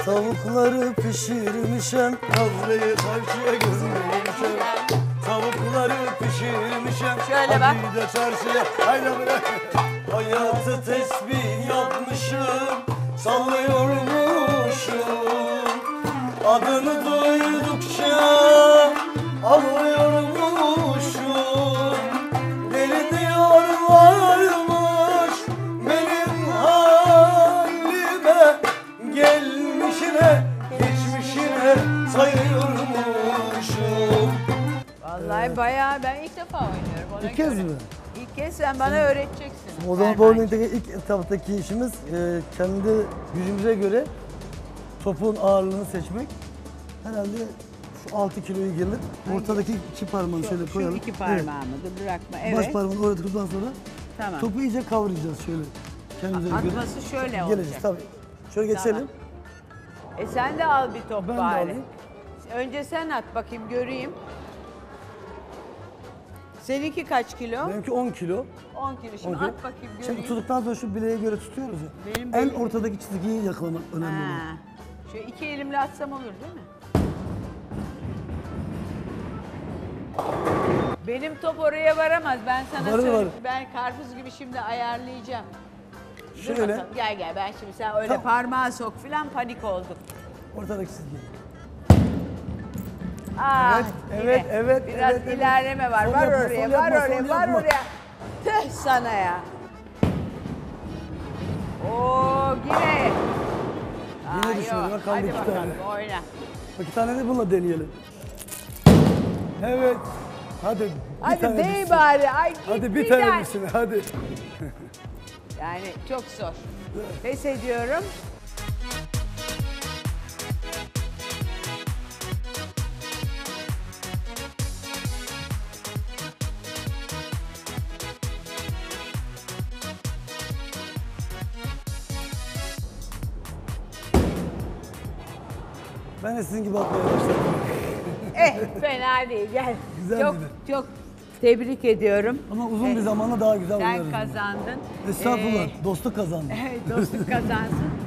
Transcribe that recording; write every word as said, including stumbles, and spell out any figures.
Tavukları pişirmişem, Nazlı'yı karşıya gözümlemişem. Tavukları pişirmişem, Şöyle bak. hadi de çarşıya. Haydi bırak. Hayatı tesbih yapmışım, sallıyormuşum. Adını duydukça ağlıyormuşum. Deli diyorlarmış benim halime. Gelmişine, geçmişine sayıyormuşum. Vallahi bayağı ben ilk defa oynuyorum. Ona İlk kez göre. mi? İlk kez sen bana öğreteceksin. O zaman Erman'cığım. bowling'deki ilk etaptaki işimiz e, kendi gücümüze göre topun ağırlığını seçmek. Herhalde şu altı kiloyu gelir. Ortadaki iki parmağını şöyle Şu koyalım. iki parmağımı da bırakma. Evet. Baş parmağını oraya tıktıktan sonra Tamam. topu iyice kavrayacağız şöyle. Kendimize göre. Atması şöyle Geleceğiz olacak. tabii. Şöyle geçelim. E sen de al bir top Ben de bari. alayım. Önce sen at bakayım göreyim. Seninki kaç kilo? Benimki on kilo. on kilo. Şimdi on kilo. at bakayım Şimdi göreyim. tuttuktan sonra şu bileğe göre tutuyoruz ya. Benim en bileğim- ortadaki çizgiyi yakalamak önemli olan. Ha. Şöyle iki elimle atsam olur değil mi? Benim top oraya varamaz. Ben sana Varır, söyleyeyim. varır. Ben karpuz gibi şimdi ayarlayacağım. Dur Şöyle. bakalım, Gel gel ben şimdi sen öyle Tamam. parmağı sok filan panik olduk. Ortadaki çizgi. Aa, Evet, yine. evet, evet, Biraz evet, evet. ilerleme var. Sol var yapma, oraya, sol var yapma, oraya, sol var yapma. oraya. Tüh sana ya. Oo yine. Yine Aa, düşüyor, yok. bak kaldı Hadi iki bakalım tane. oyna. İki tane de bununla deneyelim. Evet. Hadi bir Hadi tane bey düşsün. bari. Ay git Hadi bir bir tane tane. düşsün hadi. Yani çok zor. Pes ediyorum. Ben de sizin gibi atmaya başladım. Eh fena değil gel. Güzel çok dedi. çok tebrik ediyorum. Ama uzun bir zamanda daha güzel Sen oynarız. kazandın. Estağfurullah. Ee, Dostluk kazandı. dostluk kazansın.